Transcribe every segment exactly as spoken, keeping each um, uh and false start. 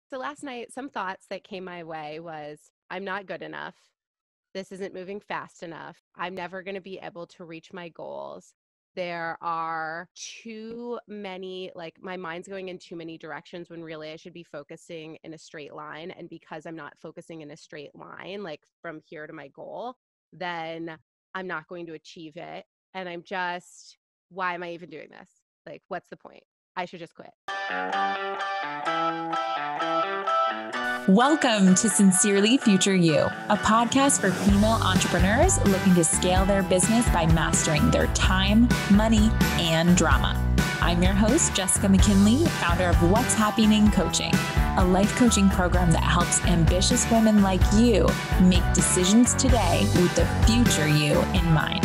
So last night, some thoughts that came my way was, I'm not good enough. This isn't moving fast enough. I'm never going to be able to reach my goals. There are too many, like my mind's going in too many directions when really I should be focusing in a straight line. And because I'm not focusing in a straight line, like from here to my goal, then I'm not going to achieve it. And I'm just, why am I even doing this? Like, what's the point? I should just quit. Welcome to Sincerely Future You, a podcast for female entrepreneurs looking to scale their business by mastering their time, money, and drama. I'm your host, Jessica McKinley, founder of What's Happening Coaching, a life coaching program that helps ambitious women like you make decisions today with the future you in mind.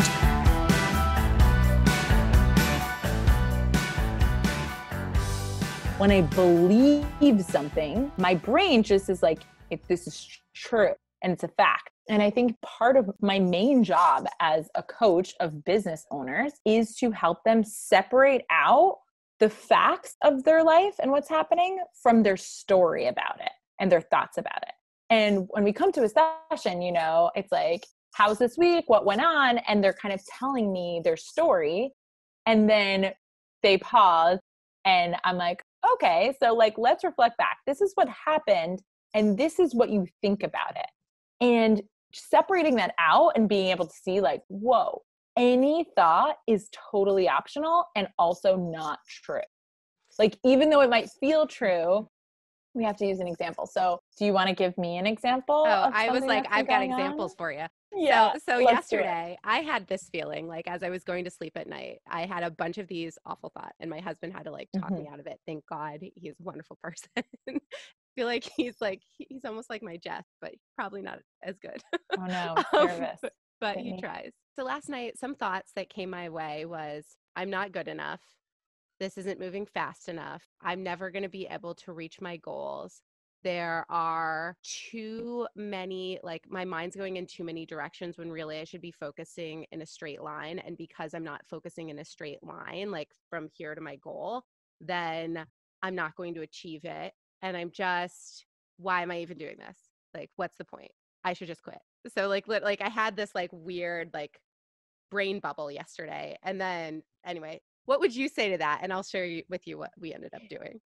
When I believe something, my brain just is like, if this is true and it's a fact. And I think part of my main job as a coach of business owners is to help them separate out the facts of their life and what's happening from their story about it and their thoughts about it. And when we come to a session, you know, it's like, how's this week? What went on? And they're kind of telling me their story. And then they pause and I'm like, okay, so like, let's reflect back. This is what happened. And this is what you think about it. And separating that out and being able to see like, whoa, any thought is totally optional and also not true. Like, even though it might feel true, we have to use an example. So do you want to give me an example? Oh, I was like, I've got examples on? for you. Yeah. So, so let's do it. yesterday I had this feeling like as I was going to sleep at night, I had a bunch of these awful thoughts and my husband had to like talk Mhm. me out of it. Thank God he's a wonderful person. I feel like he's like, he's almost like my Jess, but probably not as good. Oh no, Um, nervous. but but he Sydney. tries. So last night, some thoughts that came my way was, I'm not good enough. This isn't moving fast enough. I'm never going to be able to reach my goals. There are too many, like my mind's going in too many directions when really I should be focusing in a straight line. And because I'm not focusing in a straight line, like from here to my goal, then I'm not going to achieve it. And I'm just, why am I even doing this? Like, what's the point? I should just quit. So like, lit- like I had this like weird, like brain bubble yesterday. And then anyway, what would you say to that? And I'll share you, with you what we ended up doing.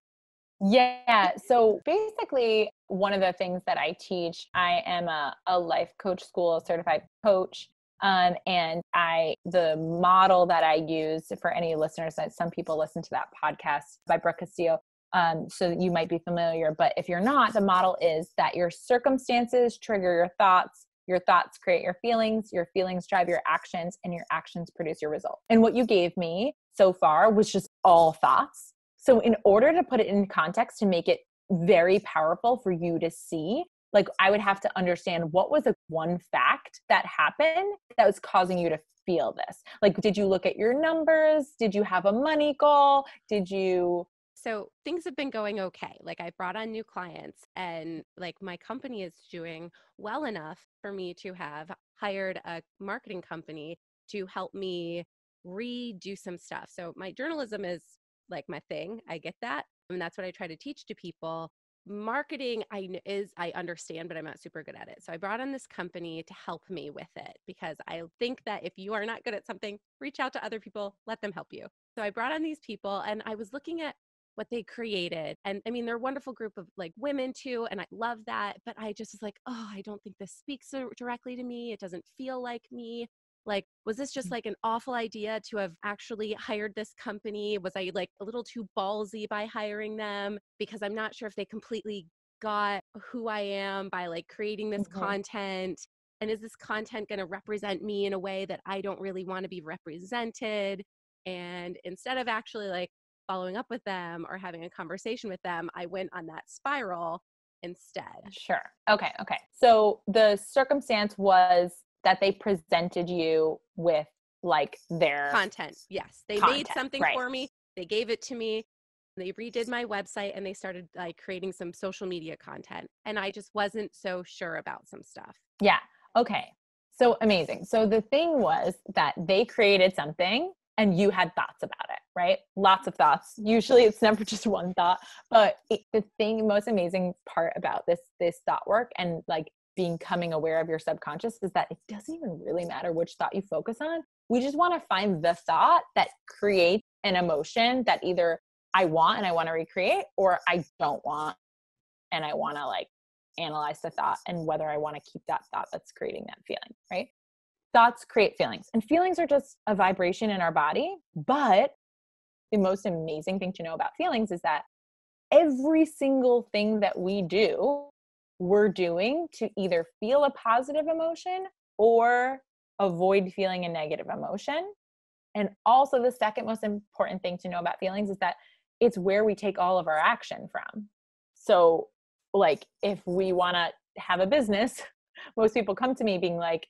Yeah. So basically, one of the things that I teach, I am a, a life coach school certified coach. Um, and I, the model that I use for any listeners, that some people listen to that podcast by Brooke Castillo. Um, so you might be familiar, but if you're not, the model is that your circumstances trigger your thoughts, your thoughts create your feelings, your feelings drive your actions, and your actions produce your results. And what you gave me so far was just all thoughts. So in order to put it in context to make it very powerful for you to see, like I would have to understand what was a one fact that happened that was causing you to feel this. Like, did you look at your numbers? Did you have a money goal? Did you? So things have been going okay. Like I brought on new clients and like my company is doing well enough for me to have hired a marketing company to help me redo some stuff. So my journalism is like my thing. I get that. And that's what I try to teach to people. Marketing I kn- is I understand, but I'm not super good at it. So I brought on this company to help me with it because I think that if you are not good at something, reach out to other people, let them help you. So I brought on these people and I was looking at what they created. And I mean, they're a wonderful group of like women too. And I love that. But I just was like, oh, I don't think this speaks so directly to me. It doesn't feel like me. Like, was this just like an awful idea to have actually hired this company? Was I like a little too ballsy by hiring them? Because I'm not sure if they completely got who I am by like creating this Mhm. content. And is this content going to represent me in a way that I don't really want to be represented? And instead of actually like following up with them or having a conversation with them, I went on that spiral instead. Sure. Okay. Okay. So the circumstance was that they presented you with like their Content. Yes. They made content, something right? for me. They gave it to me. They redid my website and they started like creating some social media content. And I just wasn't so sure about some stuff. Yeah. Okay. So amazing. So the thing was that they created something and you had thoughts about it, right? Lots of thoughts. Usually it's never just one thought, but it, the thing, most amazing part about this, this thought work and like becoming aware of your subconscious is that it doesn't even really matter which thought you focus on. We just want to find the thought that creates an emotion that either I want and I want to recreate, or I don't want and I want to like analyze the thought and whether I want to keep that thought that's creating that feeling, right? Thoughts create feelings, and feelings are just a vibration in our body. But the most amazing thing to know about feelings is that every single thing that we do, we're doing to either feel a positive emotion or avoid feeling a negative emotion. And also the second most important thing to know about feelings is that it's where we take all of our action from. So like if we want to have a business, most people come to me being like,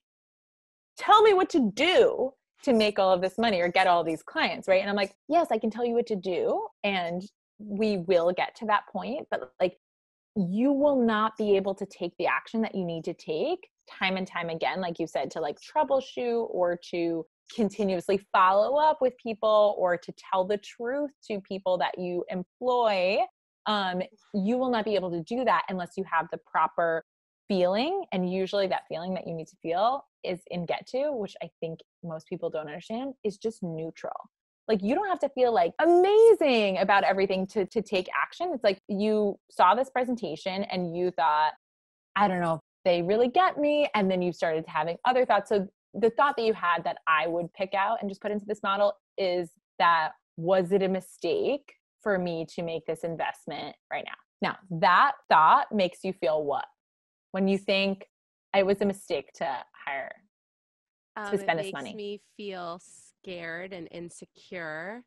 tell me what to do to make all of this money or get all these clients, right? And I'm like, yes, I can tell you what to do, and we will get to that point, but like you will not be able to take the action that you need to take time and time again, like you said, to like troubleshoot or to continuously follow up with people or to tell the truth to people that you employ. Um, you will not be able to do that unless you have the proper feeling. And usually that feeling that you need to feel is in get to, which I think most people don't understand, is just neutral. Like you don't have to feel like amazing about everything to, to take action. It's like you saw this presentation and you thought, I don't know if they really get me. And then you started having other thoughts. So the thought that you had that I would pick out and just put into this model is that, was it a mistake for me to make this investment right now? Now that thought makes you feel what? When you think it was a mistake to hire, Um, to spend it this makes money. me feel scared and insecure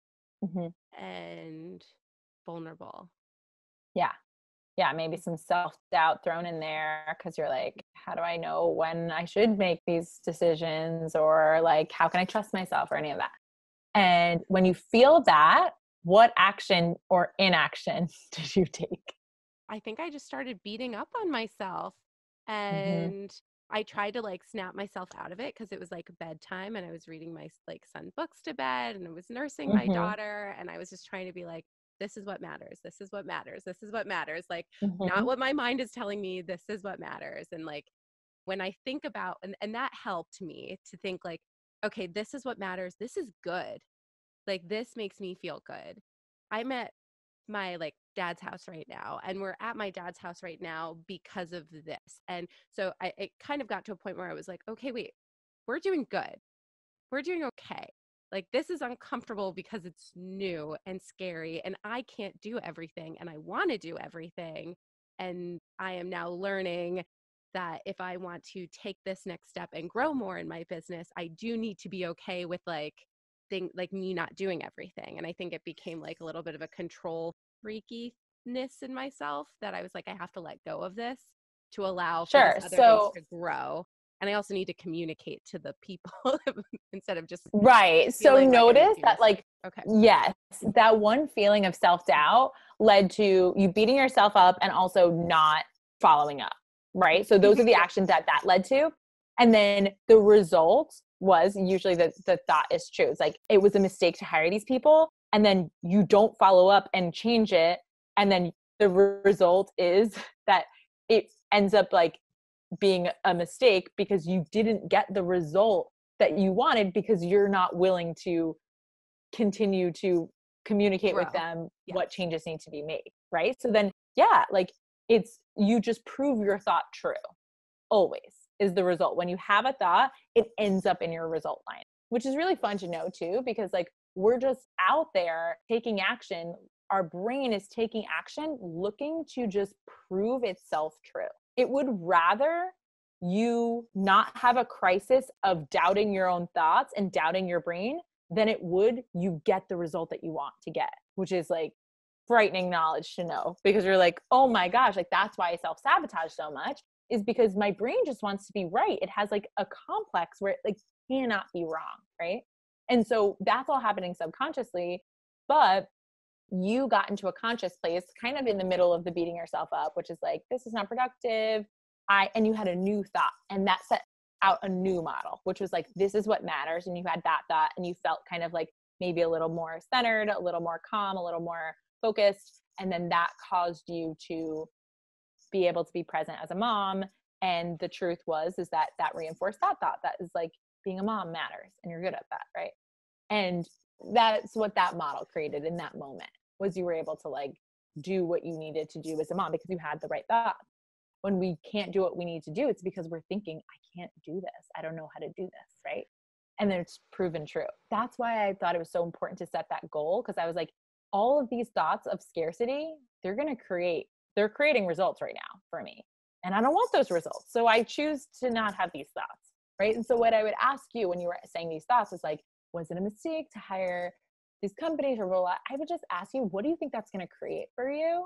Mm-hmm. and vulnerable. Yeah. Yeah. Maybe some self-doubt thrown in there because you're like, how do I know when I should make these decisions, or like, how can I trust myself, or any of that? And when you feel that, what action or inaction did you take? I think I just started beating up on myself, Mm-hmm. and I tried to like snap myself out of it because it was like bedtime and I was reading my like son books to bed and I was nursing my Mm-hmm. daughter, and I was just trying to be like, this is what matters. This is what matters. This is what matters. Like not Mm-hmm. what my mind is telling me. This is what matters. And like when I think about, and, and that helped me to think like, okay, this is what matters. This is good. Like this makes me feel good. I'm at my like dad's house right now, and we're at my dad's house right now because of this. And so I it kind of got to a point where I was like, okay, wait, we're doing good. We're doing okay. Like this is uncomfortable because it's new and scary and I can't do everything and I want to do everything. And I am now learning that if I want to take this next step and grow more in my business, I do need to be okay with like thing like me not doing everything. And I think it became like a little bit of a control freakiness in myself that I was like, I have to let go of this to allow for these Sure. other things So, to grow. And I also need to communicate to the people instead of just right. So feeling like I need notice to do that, myself. like, Okay. yes, that one feeling of self-doubt led to you beating yourself up and also not following up. Right. So those are the Yeah. actions that that led to. And then the result was usually the, the thought is true. It's like, it was a mistake to hire these people. And then you don't follow up and change it. And then the result is that it ends up like being a mistake because you didn't get the result that you wanted because you're not willing to continue to communicate with Grow. them Yes. what changes need to be made. Right. So then, yeah, like it's, you just prove your thought true. Always is the result. When you have a thought, it ends up in your result line, which is really fun to know too, because like we're just out there taking action. Our brain is taking action, looking to just prove itself true. It would rather you not have a crisis of doubting your own thoughts and doubting your brain than it would you get the result that you want to get, which is like frightening knowledge to know, because you're like, oh my gosh, like that's why I self-sabotage so much, is because my brain just wants to be right. It has like a complex where it like cannot be wrong, right? And so that's all happening subconsciously, but you got into a conscious place kind of in the middle of the beating yourself up, which is like, this is not productive. I, and you had a new thought, and that set out a new model, which was like, this is what matters. And you had that thought, and you felt kind of like maybe a little more centered, a little more calm, a little more focused. And then that caused you to be able to be present as a mom. And the truth was, is that that reinforced that thought that is like, being a mom matters and you're good at that. Right. And that's what that model created in that moment, was you were able to like do what you needed to do as a mom because you had the right thought. When we can't do what we need to do, it's because we're thinking, I can't do this. I don't know how to do this. Right. And then it's proven true. That's why I thought it was so important to set that goal. Cause I was like, all of these thoughts of scarcity, they're going to create, they're creating results right now for me. And I don't want those results. So I choose to not have these thoughts. Right. And so what I would ask you when you were saying these thoughts is like, was it a mistake to hire these companies or roll out? I would just ask you, what do you think that's going to create for you?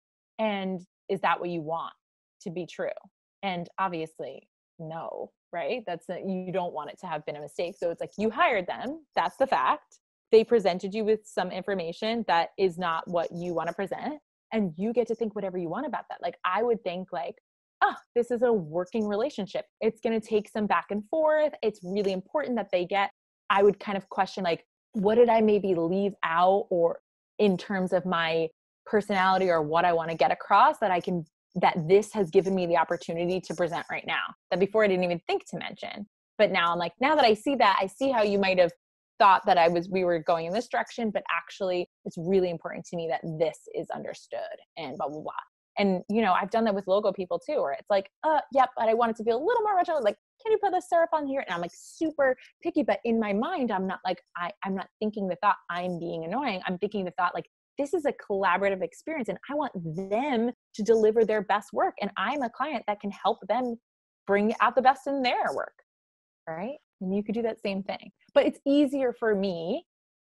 And is that what you want to be true? And obviously, no, right? That's a, you don't want it to have been a mistake. So it's like, you hired them. That's the fact. They presented you with some information that is not what you want to present. And you get to think whatever you want about that. Like, I would think like, oh, this is a working relationship. It's going to take some back and forth. It's really important that they get, I would kind of question like, what did I maybe leave out, or in terms of my personality or what I want to get across that I can, that this has given me the opportunity to present right now, that before I didn't even think to mention. But now I'm like, now that I see that, I see how you might have thought that I was, we were going in this direction, but actually it's really important to me that this is understood and blah, blah, blah. And, you know, I've done that with logo people too, where it's like, uh, yep, but I want it to be a little more original. Like, can you put the syrup on here? And I'm like super picky, but in my mind, I'm not like, I, I'm not thinking the thought I'm being annoying. I'm thinking the thought like, this is a collaborative experience and I want them to deliver their best work. And I'm a client that can help them bring out the best in their work. Right. And you could do that same thing, but it's easier for me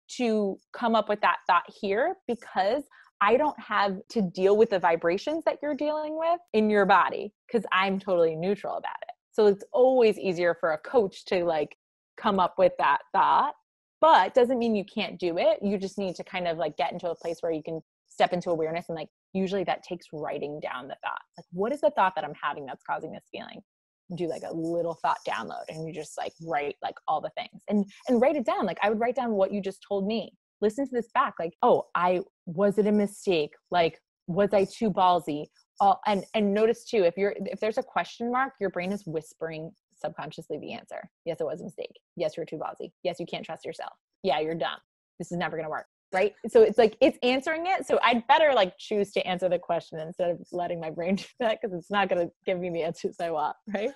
to come up with that thought here because I don't have to deal with the vibrations that you're dealing with in your body because I'm totally neutral about it. So it's always easier for a coach to like come up with that thought, but doesn't mean you can't do it. You just need to kind of like get into a place where you can step into awareness. And like, usually that takes writing down the thought. Like, what is the thought that I'm having that's causing this feeling? Do like a little thought download and you just like write like all the things and, and write it down. Like I would write down what you just told me. Listen to this back. Like, oh, I, was it a mistake? Like, was I too ballsy? Uh, and, and notice too, if you're, if there's a question mark, your brain is whispering subconsciously the answer. Yes, it was a mistake. Yes, you're too ballsy. Yes, you can't trust yourself. Yeah, you're dumb. This is never going to work. Right. So it's like, it's answering it. So I'd better like choose to answer the question instead of letting my brain do that because it's not going to give me the answers I want. Right.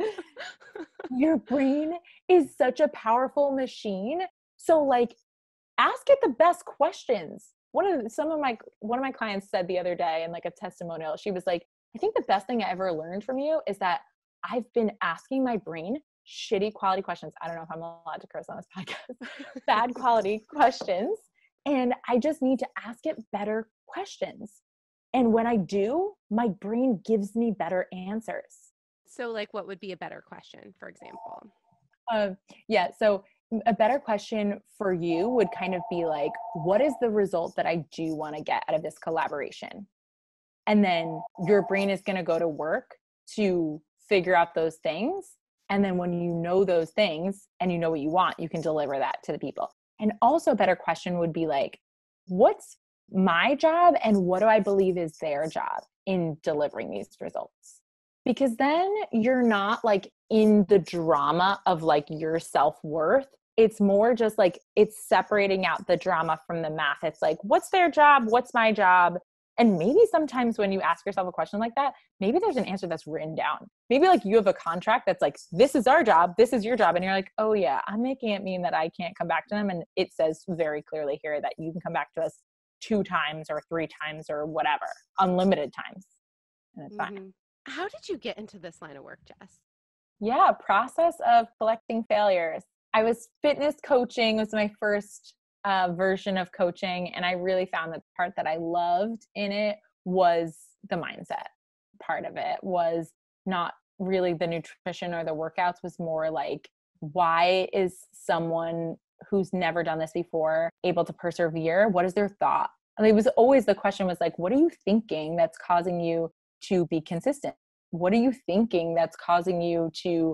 Your brain is such a powerful machine. So like, ask it the best questions. One of the, some of my, one of my clients said the other day in like a testimonial, she was like, I think the best thing I ever learned from you is that I've been asking my brain shitty quality questions. I don't know if I'm allowed to curse on this podcast, bad quality questions. And I just need to ask it better questions. And when I do, my brain gives me better answers. So like, what would be a better question, for example? Um, yeah. So a better question for you would kind of be like, what is the result that I do want to get out of this collaboration? And then your brain is going to go to work to figure out those things. And then when you know those things and you know what you want, you can deliver that to the people. And also a better question would be like, what's my job and what do I believe is their job in delivering these results? Because then you're not like in the drama of like your self-worth. It's more just like, it's separating out the drama from the math. It's like, what's their job? What's my job? And maybe sometimes when you ask yourself a question like that, maybe there's an answer that's written down. Maybe like you have a contract that's like, this is our job, this is your job. And you're like, oh yeah, I'm making it mean that I can't come back to them. And it says very clearly here that you can come back to us two times or three times or whatever, unlimited times. And it's Mm-hmm. fine. How did you get into this line of work, Jess? Yeah, process of collecting failures. I was fitness coaching was my first uh, version of coaching. And I really found that the part that I loved in it was the mindset part of it, was not really the nutrition or the workouts, was more like, why is someone who's never done this before able to persevere? What is their thought? And it was always, the question was like, what are you thinking that's causing you to be consistent? What are you thinking that's causing you to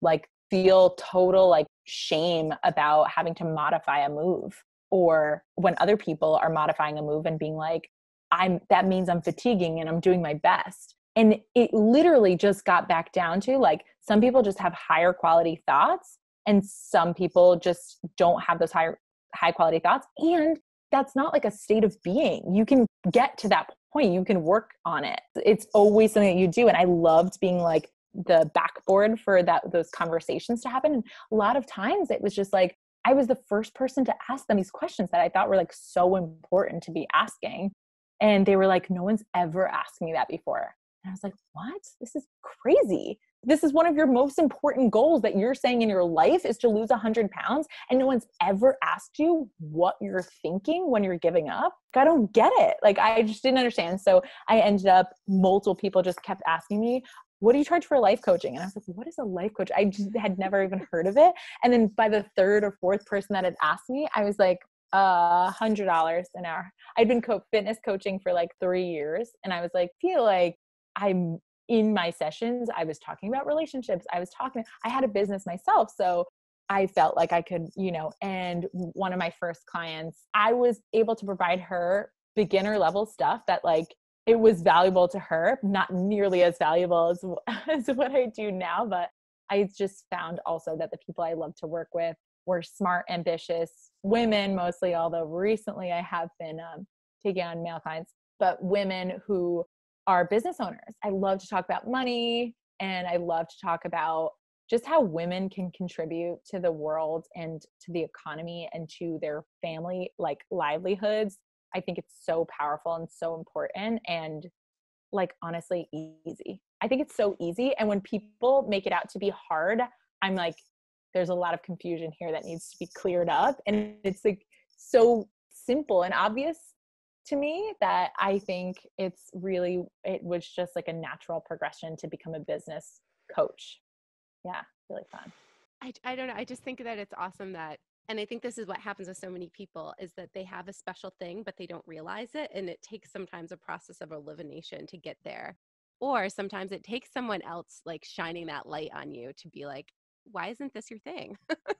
like feel total like shame about having to modify a move, or when other people are modifying a move and being like, I'm, that means I'm fatiguing and I'm doing my best. And it literally just got back down to like, some people just have higher quality thoughts and some people just don't have those higher, high quality thoughts. And that's not like a state of being. You can get to that point. You can work on it. It's always something that you do. And I loved being like the backboard for that, those conversations to happen. And a lot of times it was just like, I was the first person to ask them these questions that I thought were like so important to be asking. And they were like, no one's ever asked me that before. And I was like, what? This is crazy. This is one of your most important goals that you're saying in your life is to lose one hundred pounds. And no one's ever asked you what you're thinking when you're giving up. I don't get it. Like, I just didn't understand. So I ended up, multiple people just kept asking me, what do you charge for life coaching? And I was like, what is a life coach? I just had never even heard of it. And then by the third or fourth person that had asked me, I was like, uh, one hundred dollars an hour. I'd been co- fitness coaching for like three years. And I was like, feel like I'm in my sessions, I was talking about relationships. I was talking, I had a business myself. So I felt like I could, you know, and one of my first clients, I was able to provide her beginner level stuff that like, it was valuable to her, not nearly as valuable as, as what I do now. But I just found also that the people I love to work with were smart, ambitious women mostly, although recently I have been um, taking on male clients, but women who are business owners. I love to talk about money, and I love to talk about just how women can contribute to the world and to the economy and to their family like livelihoods. I think it's so powerful and so important, and like honestly easy. I think it's so easy. And when people make it out to be hard, I'm like, there's a lot of confusion here that needs to be cleared up. And it's like so simple and obvious to me that I think it's really, it was just like a natural progression to become a business coach. Yeah, really fun. I, I don't know. I just think that it's awesome that, and I think this is what happens with so many people, is that they have a special thing, but they don't realize it. And it takes sometimes a process of elimination to get there. Or sometimes it takes someone else like shining that light on you to be like, why isn't this your thing?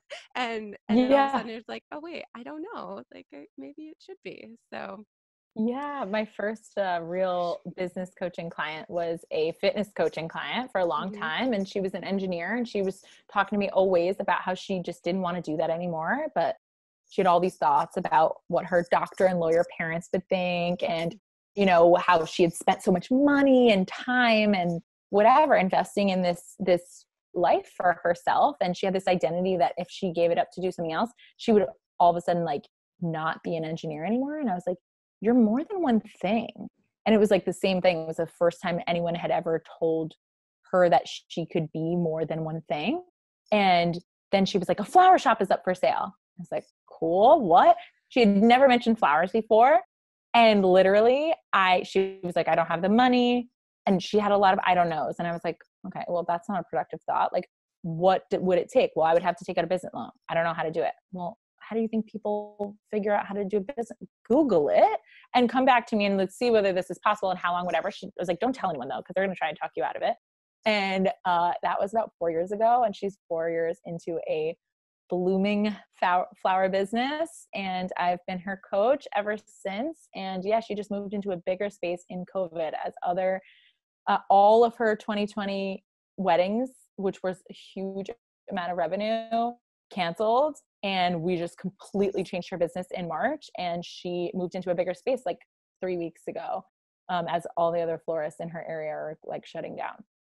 and and then all of a Yeah. sudden it's like, oh wait, I don't know. Like uh, maybe it should be. So Yeah, my first uh, real business coaching client was a fitness coaching client for a long mhm. time. And she was an engineer, and she was talking to me always about how she just didn't want to do that anymore. But she had all these thoughts about what her doctor and lawyer parents would think, and, you know, how she had spent so much money and time and whatever investing in this, this life for herself. And she had this identity that if she gave it up to do something else, she would all of a sudden like not be an engineer anymore. And I was like, you're more than one thing. And it was like the same thing. It was the first time anyone had ever told her that she could be more than one thing. And then she was like, a flower shop is up for sale. I was like, cool. What? She had never mentioned flowers before. And literally I, she was like, I don't have the money. And she had a lot of, I don't knows. And I was like, okay, well, that's not a productive thought. Like, what would it take? Well, I would have to take out a business loan. I don't know how to do it. Well, how do you think people figure out how to do business? Google it and come back to me and let's see whether this is possible and how long, whatever. She was like, don't tell anyone though, because they're going to try and talk you out of it. And uh, that was about four years ago. And she's four years into a blooming flower business. And I've been her coach ever since. And yeah, she just moved into a bigger space in COVID as other, uh, all of her twenty twenty weddings, which was a huge amount of revenue, canceled. And we just completely changed her business in March. And she moved into a bigger space like three weeks ago, um, as all the other florists in her area are like shutting down.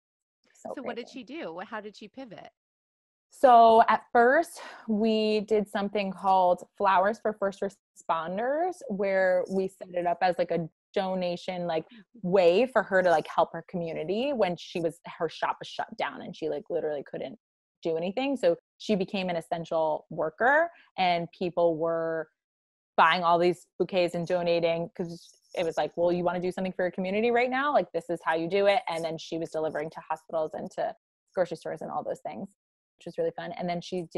So, so what did crazy. she do? What, how did she pivot? So at first we did something called Flowers for First Responders, where we set it up as like a donation like way for her to like help her community when she was, her shop was shut down and she like literally couldn't do anything. So she became an essential worker, and people were buying all these bouquets and donating because it was like, well, you want to do something for your community right now? Like, this is how you do it. And then she was delivering to hospitals and to grocery stores and all those things, which was really fun. And then she did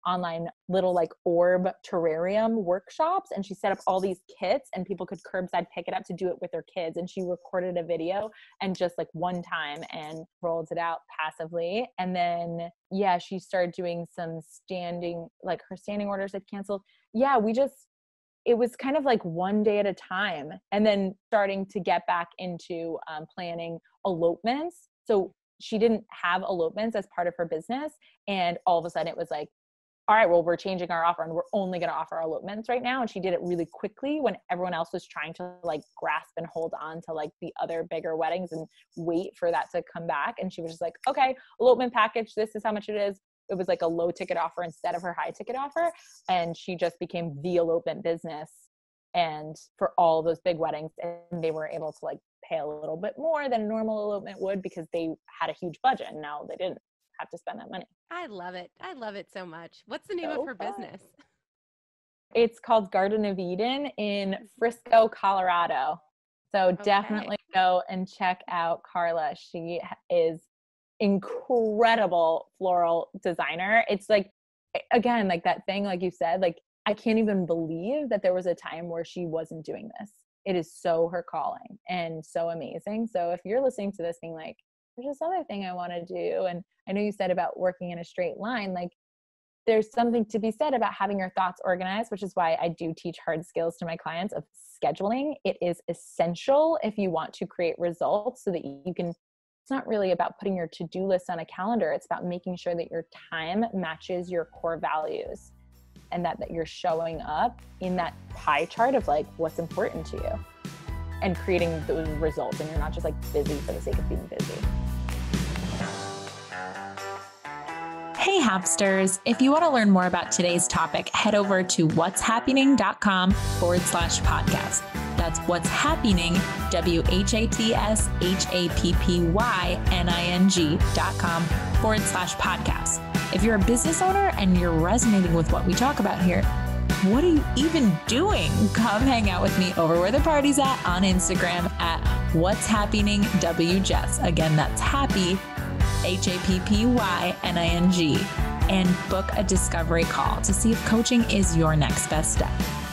online little like orb terrarium workshops. And she set up all these kits and people could curbside pick it up to do it with their kids. And she recorded a video and just like one time and rolled it out passively. And then, yeah, she started doing some standing, like her standing orders had canceled. Yeah, we just, it was kind of like one day at a time, and then starting to get back into um, planning elopements. So she didn't have elopements as part of her business. And all of a sudden it was like, all right, well, we're changing our offer and we're only going to offer elopements right now. And she did it really quickly when everyone else was trying to like grasp and hold on to like the other bigger weddings and wait for that to come back. And she was just like, okay, elopement package, this is how much it is. It was like a low ticket offer instead of her high ticket offer. And she just became the elopement business. And for all those big weddings, and they were able to like pay a little bit more than a normal elopement would because they had a huge budget and now they didn't have to spend that money. I love it. I love it so much. What's the name So of her fun. business? It's called Garden of Eden in Frisco, Colorado. So Okay. definitely go and check out Carla. She is incredible floral designer. It's like, again, like that thing, like you said, like, I can't even believe that there was a time where she wasn't doing this. It is so her calling and so amazing. So if you're listening to this being like, there's this other thing I want to do. And I know you said about working in a straight line, like there's something to be said about having your thoughts organized, which is why I do teach hard skills to my clients of scheduling. It is essential if you want to create results so that you can, it's not really about putting your to-do list on a calendar. It's about making sure that your time matches your core values and that, that you're showing up in that pie chart of like what's important to you and creating those results. And you're not just like busy for the sake of being busy. Hey Hapsters, if you want to learn more about today's topic, head over to what's happening.com forward slash podcast. That's what's happening, W H A T S H A P P Y N I N G dot com forward slash podcast. If you're a business owner and you're resonating with what we talk about here, what are you even doing? Come hang out with me over where the party's at on Instagram at what's happening W Jess. Again, that's happy, H A P P Y N I N G, and book a discovery call to see if coaching is your next best step.